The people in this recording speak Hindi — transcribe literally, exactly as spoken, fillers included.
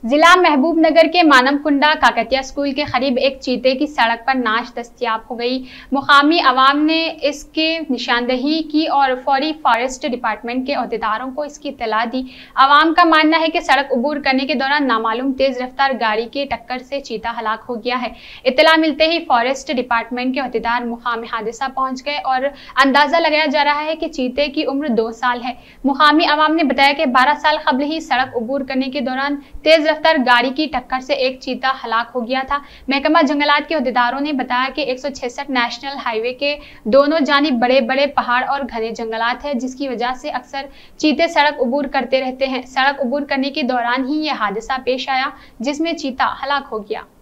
जिला महबूबनगर के मानमकुंडा काकतिया स्कूल के करीब एक चीते की सड़क पर नाश दस्तयाब हो गई। मुकामी अवाम ने इसके निशानदेही की और फौरी फॉरेस्ट डिपार्टमेंट के अहदेदारों को इसकी इत्तला दी। अवाम का मानना है कि सड़क अबूर करने के दौरान नामालूम तेज रफ्तार गाड़ी की टक्कर से चीता हलाक हो गया है। इत्तला मिलते ही फॉरेस्ट डिपार्टमेंट के अहदेदार मुकामी हादसा पहुंच गए और अंदाजा लगाया जा रहा है कि चीते की उम्र दो साल है। मुकामी अवाम ने बताया कि बारह साल कबल ही सड़क अबूर करने के दौरान तेज रफ्तार गाड़ी की टक्कर से एक चीता हलाक हो गया था। महकमा जंगलात के अहदेदारों ने बताया कि एक सौ छियासठ नेशनल हाईवे के दोनों जानिब बड़े बड़े पहाड़ और घने जंगलात है, जिसकी वजह से अक्सर चीते सड़क अबूर करते रहते हैं। सड़क अबूर करने के दौरान ही यह हादसा पेश आया, जिसमें चीता हलाक हो गया।